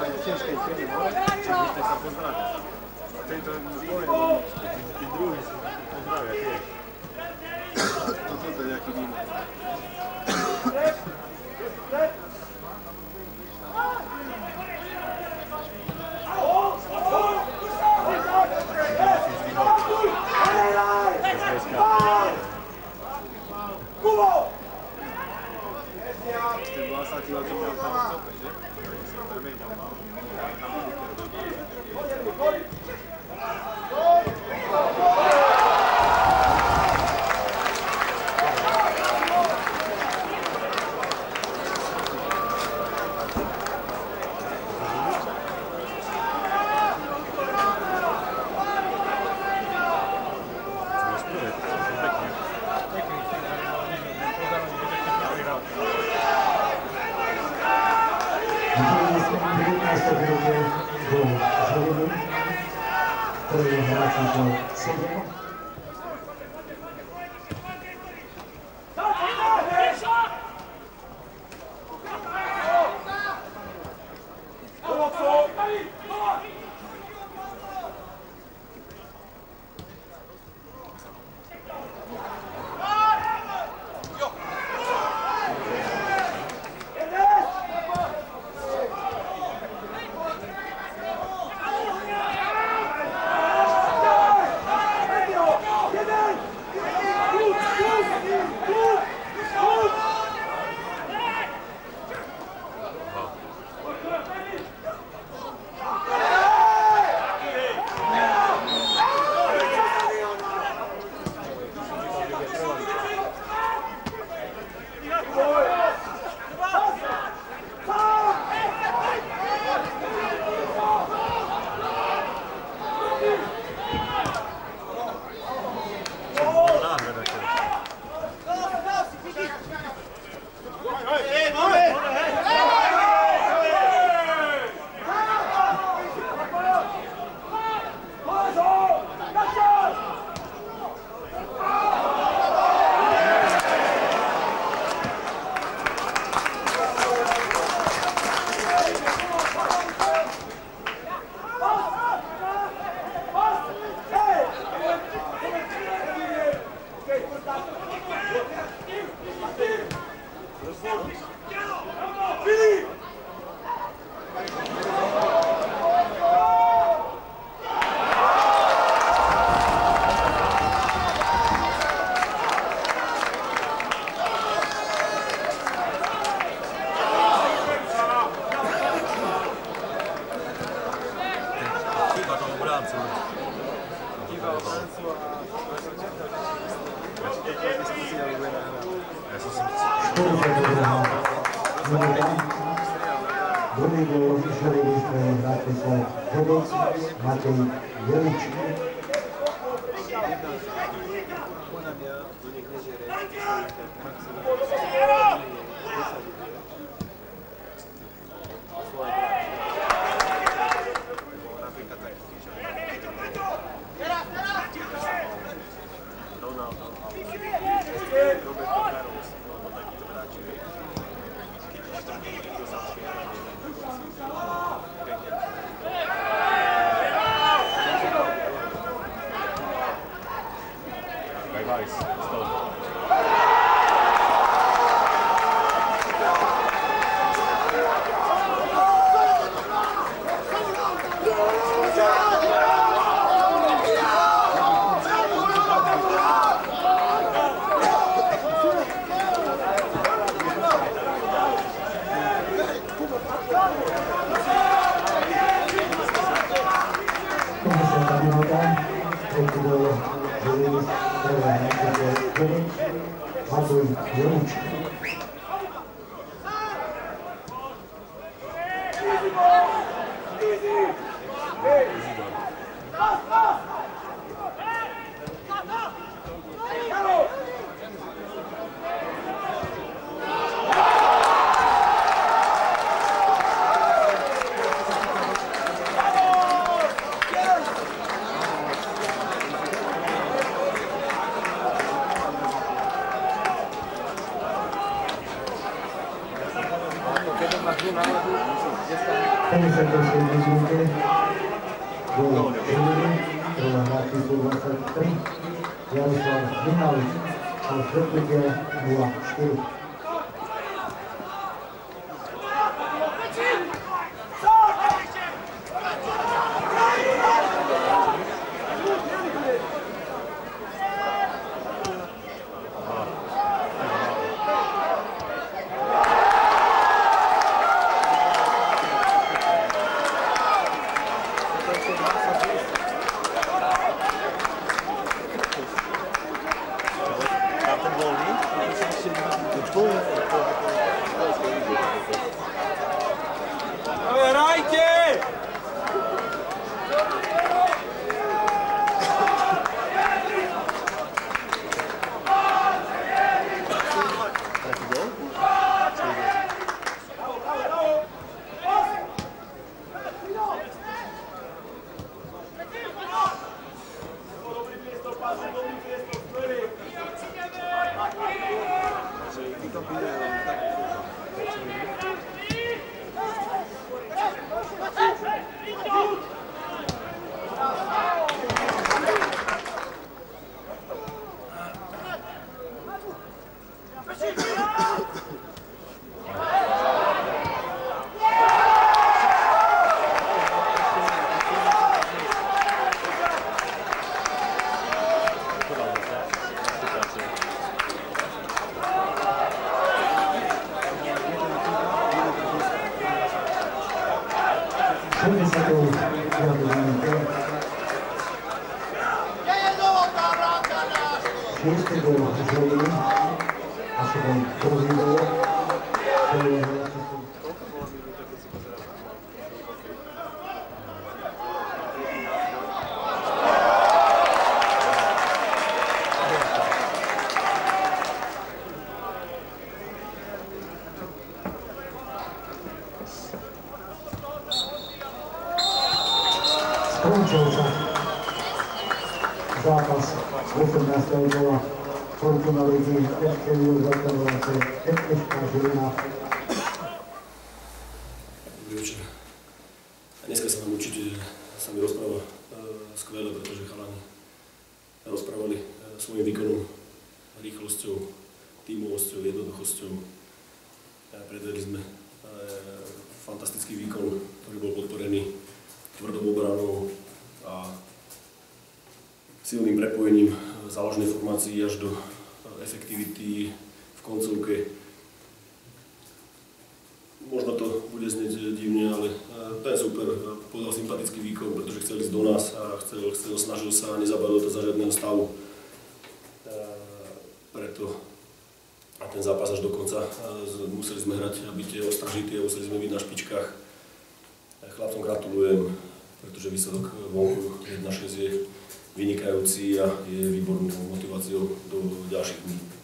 ciężkie chwili, żebyście się pozdrawiać. A ty to powiem, i drugi się pozdrawia, to tutaj jaki mimo. Ty była ostatnia, to miał tam stopę, nie? Druhý gól vyšel výstrelom vrátil sa Hodec Matej Jeličík. Ten poslednej minúte bol Žiliny, ktorá hrá číslo 23, Jaroslav Mihalič a Zvrtlikia 0-4. Šiestý gól Žiliny, asi ten druhý gól, ktorý je skončil sa zápas 18. kola Fortuna ligy FKU Zlatorovace FSK Žilina. Dobrý večer. A dneska sa nám určite sa mi rozpráva skvelé, pretože chalani rozprávali svojím výkonom, rýchlosťou, tímovosťou, jednoduchosťou. Predvedli sme fantastický výkon, ktorý bol podporený tvrdou obranou a silným prepojením záložnej formácii až do efektivity v koncovke. Možno to bude znieť divne, ale ten super podal sympatický výkon, pretože chcel ísť do nás a snažil sa a nezabadol to za žiadneho stavu. Preto a ten zápas až do konca museli sme hrať a byť ostražití a museli sme byť na špičkách. Chlapcom gratulujem, pretože výsledok vonku 1-6 je vynikajúci a je výbornou motiváciou do ďalších dní.